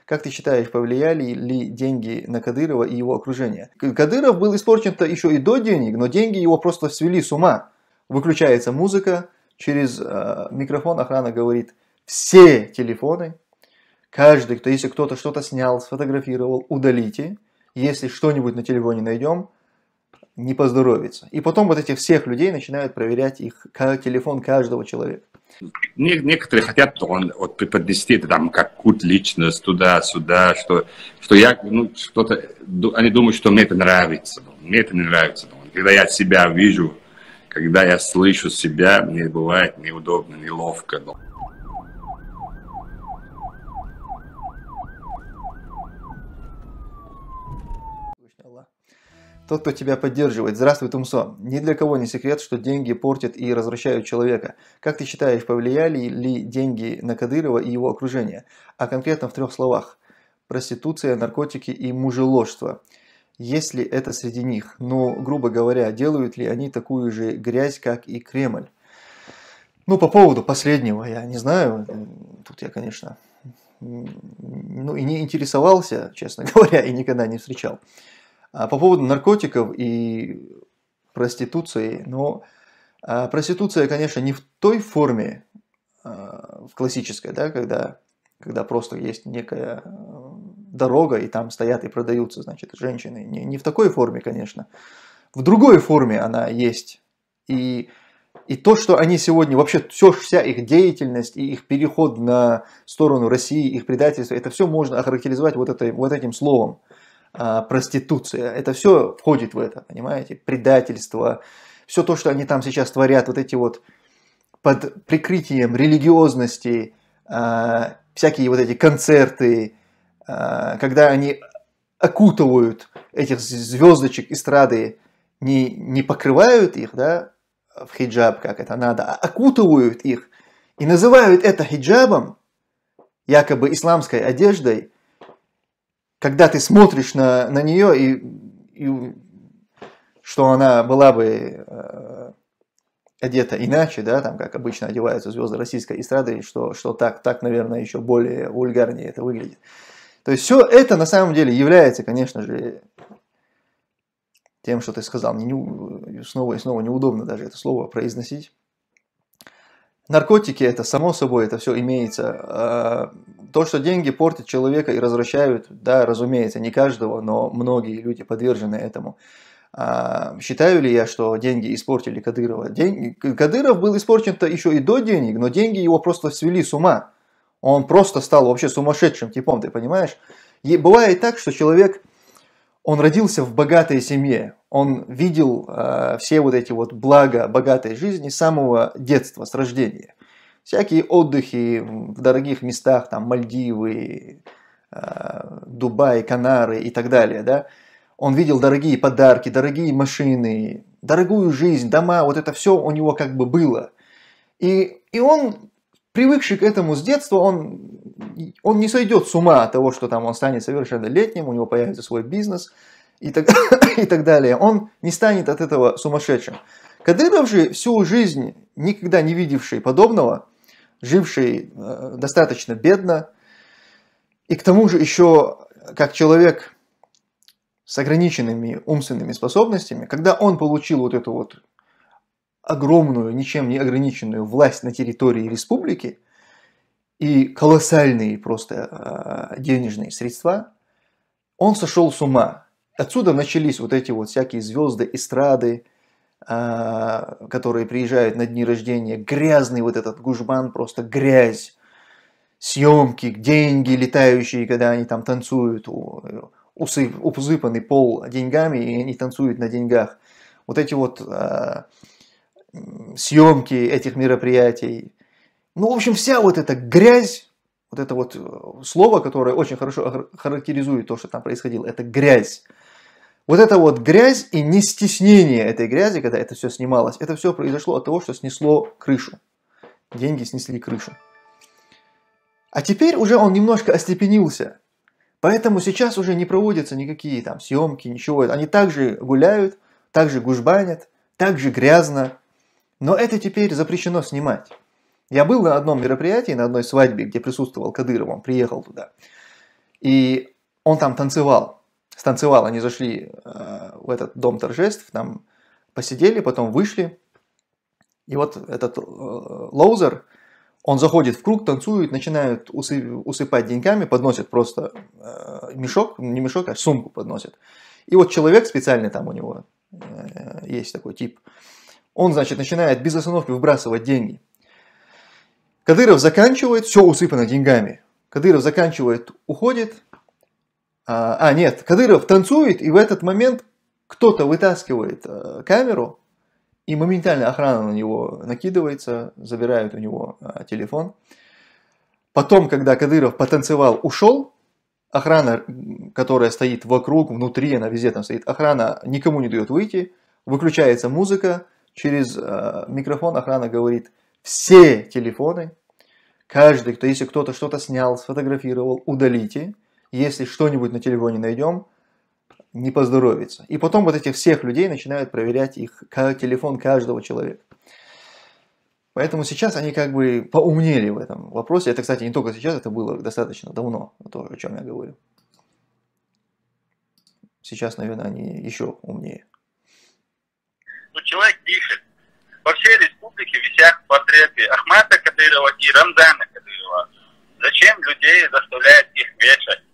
Как ты считаешь, повлияли ли деньги на Кадырова и его окружение? Кадыров был испорчен-то еще и до денег, но деньги его просто свели с ума. Выключается музыка, через микрофон охрана говорит: все телефоны, каждый, если кто-то что-то снял, сфотографировал, удалите. Если что-нибудь на телефоне найдем, не поздоровится. И потом вот этих всех людей начинают проверять их телефон каждого человека. Некоторые хотят вот преподнести это там как культ личность туда-сюда, что я, что-то, они думают, что мне это нравится. Мне это не нравится. Когда я себя вижу, когда я слышу себя, мне бывает неудобно, неловко. Тот, кто тебя поддерживает. Здравствуй, Тумсо. Ни для кого не секрет, что деньги портят и развращают человека. Как ты считаешь, повлияли ли деньги на Кадырова и его окружение? А конкретно в 3 словах. Проституция, наркотики и мужеложство. Есть ли это среди них? Ну, грубо говоря, делают ли они такую же грязь, как и Кремль? Ну, по поводу последнего, я не знаю. Тут я, конечно, и не интересовался, честно говоря, и никогда не встречал. А по поводу наркотиков и проституции, проституция, конечно, не в той форме, в классической, да, когда просто есть некая дорога, и там стоят и продаются, значит, женщины. Не в такой форме, конечно. В другой форме она есть. И то, что они сегодня, вообще вся их деятельность и их переход на сторону России, их предательство, это все можно охарактеризовать вот этим словом. Проституция. Это все входит в это, понимаете? Предательство. Все то, что они там сейчас творят, вот эти вот под прикрытием религиозности, всякие вот эти концерты, когда они окутывают этих звездочек эстрады, не покрывают их, да, в хиджаб, как это надо, а окутывают их и называют это хиджабом, якобы исламской одеждой. Когда ты смотришь на нее, и что она была бы одета иначе, да, там, как обычно одеваются звезды российской эстрады, что так, наверное, еще более вульгарнее это выглядит. То есть все это на самом деле является, конечно же, тем, что ты сказал. Мне снова и снова неудобно даже это слово произносить. Наркотики, это само собой, это все имеется. То, что деньги портят человека и развращают, да, разумеется, не каждого, но многие люди подвержены этому. Считаю ли я, что деньги испортили Кадырова? Кадыров был испорчен-то еще и до денег, но деньги его просто свели с ума. Он просто стал вообще сумасшедшим типом, ты понимаешь? И бывает так, что человек, он родился в богатой семье, он видел все вот эти вот блага богатой жизни с самого детства, с рождения. Всякие отдыхи в дорогих местах, там Мальдивы, Дубай, Канары и так далее, да. Он видел дорогие подарки, дорогие машины, дорогую жизнь, дома, вот это все у него как бы было. И он, привыкший к этому с детства, он не сойдет с ума от того, что там он станет совершеннолетним, у него появится свой бизнес и так далее. Он не станет от этого сумасшедшим. Кадыров же всю жизнь, никогда не видевший подобного, живший достаточно бедно, и к тому же еще как человек с ограниченными умственными способностями, когда он получил вот эту вот огромную, ничем не ограниченную власть на территории республики и колоссальные просто денежные средства, он сошел с ума. Отсюда начались вот эти вот всякие звезды эстрады, которые приезжают на дни рождения, грязный вот этот гужбан, просто грязь, съемки, деньги летающие, когда они там танцуют, усыпанный пол деньгами, и они танцуют на деньгах. Вот эти вот съемки этих мероприятий. Ну, в общем, вся вот эта грязь, вот это вот слово, которое очень хорошо характеризует то, что там происходило, это грязь. Вот эта вот грязь и не стеснение этой грязи, когда это все снималось, это все произошло от того, что снесло крышу. Деньги снесли крышу. А теперь уже он немножко остепенился. Поэтому сейчас уже не проводятся никакие там съемки, ничего. Они также гуляют, также гужбанят, также грязно. Но это теперь запрещено снимать. Я был на одном мероприятии, на одной свадьбе, где присутствовал Кадыров, он приехал туда. И он там танцевал. Станцевал, они зашли в этот дом торжеств, там посидели, потом вышли. И вот этот лоузер, он заходит в круг, танцует, начинают усыпать деньгами, подносят просто мешок, не мешок, а сумку подносят. И вот человек специальный там у него есть такой тип, он, значит, начинает без остановки выбрасывать деньги. Кадыров заканчивает, все усыпано деньгами. Кадыров заканчивает, уходит. Нет, Кадыров танцует, и в этот момент кто-то вытаскивает камеру, и моментально охрана на него накидывается, забирают у него телефон. Потом, когда Кадыров потанцевал, ушел, охрана, которая стоит вокруг, внутри, она везде там стоит, охрана никому не дает выйти, выключается музыка, через микрофон охрана говорит: все телефоны, каждый, если кто-то что-то снял, сфотографировал, удалите, если что-нибудь на телефоне найдем, не поздоровится. И потом вот этих всех людей начинают проверять их телефон каждого человека. Поэтому сейчас они как бы поумнели в этом вопросе. Это, кстати, не только сейчас, это было достаточно давно, то, о чем я говорю. Сейчас, наверное, они еще умнее. Ну, человек пишет: во всей республике висят портреты Ахмата Кадырова и Рамзана Кадырова. Зачем людей заставляют их вешать?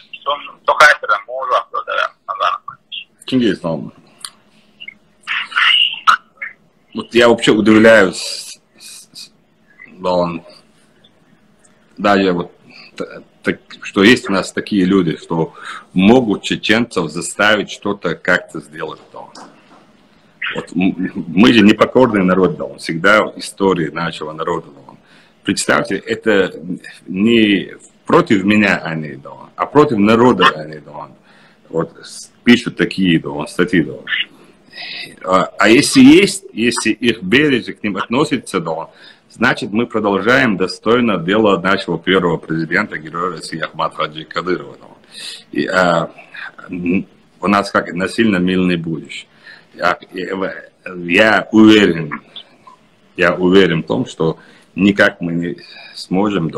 Чингис, вот я вообще удивляюсь, даже вот что есть у нас такие люди, что могут чеченцев заставить что-то как-то сделать. Вот мы же непокорный народ, всегда история нашего народа. Представьте, это не против меня они, а против народа они. Вот пишут такие статьи. А если их бережно к ним относятся, значит, мы продолжаем достойно дело нашего первого президента, героя России Ахмата Хаджи Кадырова. И, у нас как насильно мирное будущее. Я уверен в том, что никак мы не сможем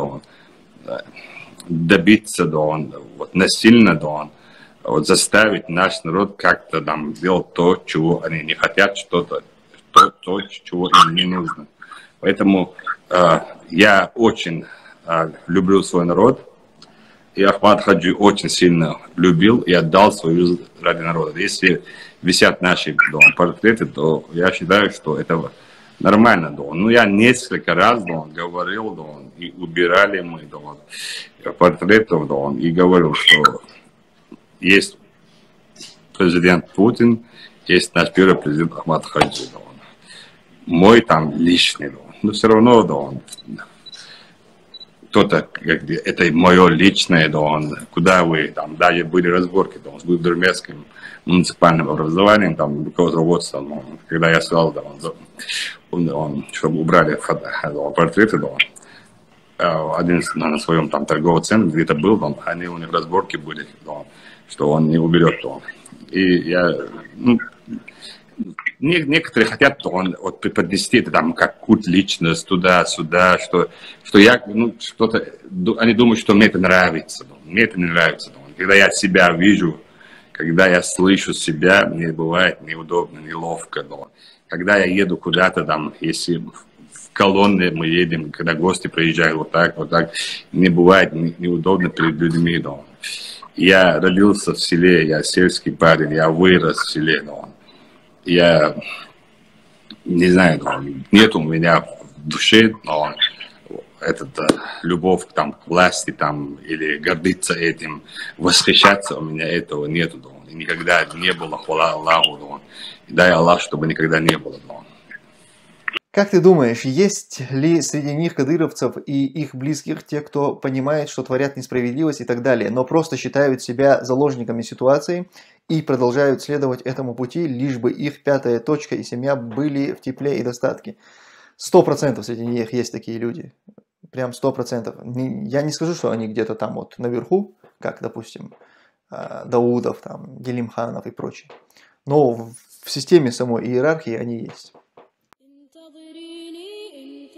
добиться вот, насильно заставить наш народ как-то делать то, чего они не хотят, то, чего им не нужно. Поэтому я очень люблю свой народ, и Ахмат Хаджи очень сильно любил и отдал свою жизнь ради народа. Если висят наши портреты, то я считаю, что это нормально. Ну, я несколько раз говорил, и убирали мы портретов, и говорил, что есть президент Путин, есть наш первый президент Ахмат Хаджи. Мой личный, но все равно, кто-то, это мое личное, куда вы, даже были разборки, с Гудермесским муниципальным образованием, руководством, когда я сказал, чтобы убрали портреты, один на своем торговом центре где-то был, они у них разборки были, что он не уберет. И я, некоторые хотят преподнести это как культ личность туда-сюда, что я, что-то, они думают, что мне это нравится. Мне это не нравится. Когда я себя вижу, когда я слышу себя, мне бывает неудобно, неловко. Когда я еду куда-то, если в колонне мы едем, когда гости приезжают вот так, мне бывает неудобно перед людьми. Я родился в селе, я сельский парень, я вырос в селе. Я не знаю, нет у меня в душе любовь к власти или гордиться этим, восхищаться, у меня этого нету. И никогда не было, хвала Аллаху. И дай Аллах, чтобы никогда не было. Как ты думаешь, есть ли среди них кадыровцев и их близких те, кто понимает, что творят несправедливость и так далее, но просто считают себя заложниками ситуации и продолжают следовать этому пути, лишь бы их пятая точка и семья были в тепле и достатке? 100% среди них есть такие люди. Прям 100%. Я не скажу, что они где-то там наверху, как, допустим, Даудов, Гелимханов и прочие. Но в системе самой иерархии они есть.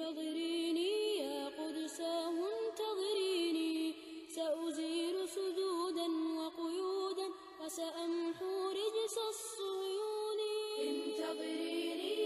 سأزيل صدور تمحو رجس الصهيون. انتظريني